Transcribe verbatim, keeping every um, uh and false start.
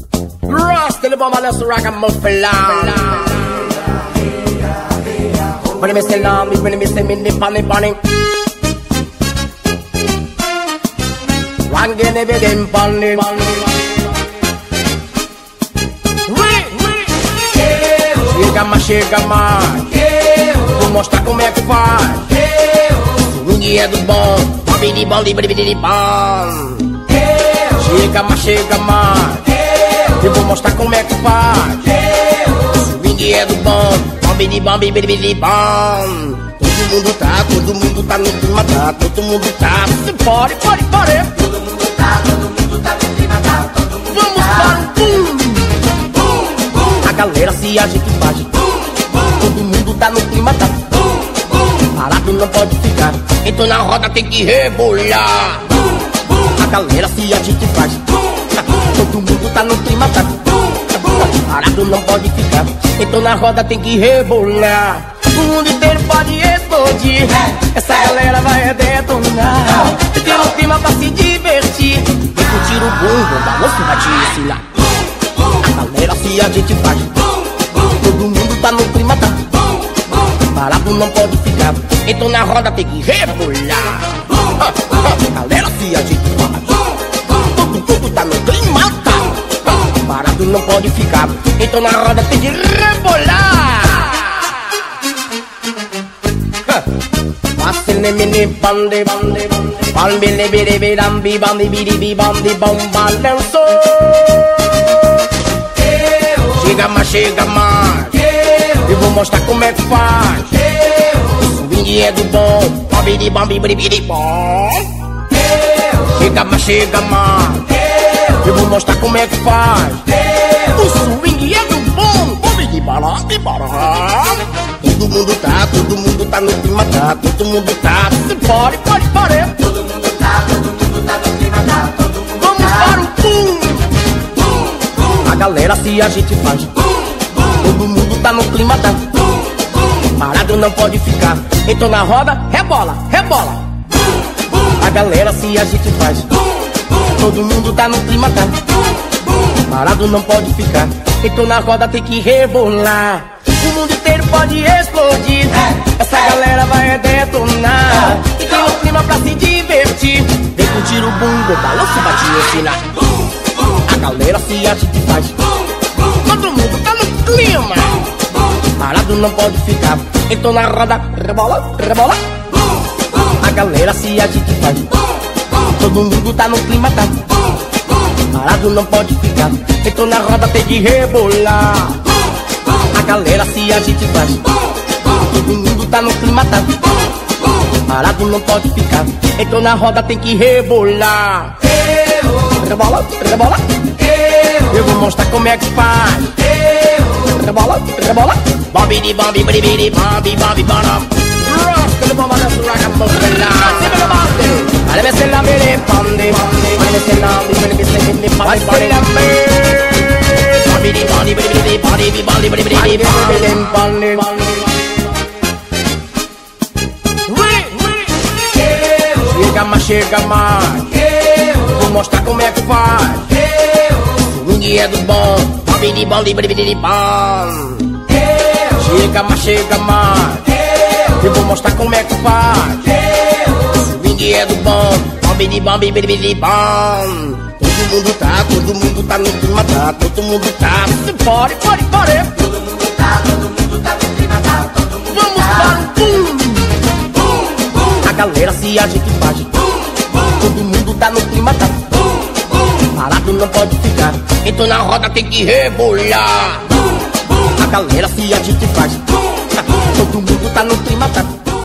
Rasta, the bomb, let's rock and move along. When me say long, when me say me nip on it, bunny. One guinea pig in bunny. Chega mais, chega mais. Vou mostrar como é que faz. O swing é do bom. Bom, bom, bom, bom. Chega mais, chega mais. Eu vou mostrar como é que faz. O swing é do bom. Bom, bom, bom, bom. Todo mundo tá, todo mundo tá no clima, tá. Todo mundo tá. Se pode, pode, pode. Todo mundo tá, todo mundo tá no clima, tá. Todo mundo vamos tá. para um boom. Boom, boom. A galera se agita e faz. Todo mundo tá no clima, tá. Parado não pode ficar. Então na roda tem que rebolar. A galera se agita e faz. Todo mundo tá no clima, tá. Parado não pode ficar. Então na roda tem que rebolar. O mundo inteiro pode explodir. Essa galera vai detonar. Tem um clima pra se divertir. Vem curtir o bumbo, o balanço vai te ensinar. A galera se agita e faz. Todo mundo tá no clima, tá. Parado não pode ficar. Então na roda tem que rebolar. A galera se agita e faz. Todo mundo tá no clima, tá. Parado não pode ficar. Então na roda tem que rebolar. Passene mini bande bande bande bile bile bile bambi bambi bili bili bambi bom balanço. Chega mais, chega mais. Eu vou mostrar como é que faz. O swing é do bom. Bambi bambi bili bili bom. Chega mais, chega mais. Eu vou mostrar como é que faz. O swing é do bom. Bambi bambi bambi. Todo mundo tá, todo mundo tá no clima, tá. Todo mundo tá, se pode, pode, pode. Todo mundo tá, todo mundo tá no clima, tá. Todo mundo vamos tá. para o boom. Boom, boom. A galera se agita e faz. Todo mundo tá no clima, tá. Parado não pode ficar. Então na roda, rebola, rebola. A galera se agita e faz. Todo mundo tá no clima, tá. Parado não pode ficar. Então na roda tem que rebolar. O mundo inteiro pode explodir. Essa galera vai detonar. E tem um clima pra se divertir. Vem curtir o bumbo, o balanço vai te ensinar. A galera se agita e faz. Todo mundo tá no clima. Parado não pode ficar. Então na roda, rebola, rebola. A galera se agita e faz. Todo mundo tá no clima, tá. Parado não pode ficar. Então na roda tem que rebolar. A galera se agita e faz. Todo mundo tá no clima, tá. Parado não pode ficar. Então na roda tem que rebolar. Rebola, rebola. Eu vou mostrar como é que faz. Rebola, rebola. Bambi di bambi bidi bidi bambi bambi banam. Rasta the bomba let's rock and move along. Sing the bambi. Let me say la mele bambi. Let me say la mele let me say me bambi bambi. Bambi di bambi bidi bidi bambi bambi bidi bidi bidi bambi bambi. Chega mais, chega mais. Vou mostrar como é que faz. O swing é do bom. Bambi di bambi bidi bidi bam. Chega mais, chega mais. Eu vou mostrar como é que faz. O swing é do bom. Bambi bambi bidi bidi bam. Todo mundo tá, todo mundo tá no clima, tá. Todo mundo tá, se pode, pode, pode. Todo mundo tá, todo mundo tá no clima, tá. Todo mundo vamos tá. para o boom. Boom, boom. A galera se agita e faz. Todo mundo tá no clima, tá. Parado não pode ficar. Então na roda tem que rebolar. A galera se agita e faz. Todo mundo tá no clima, tá.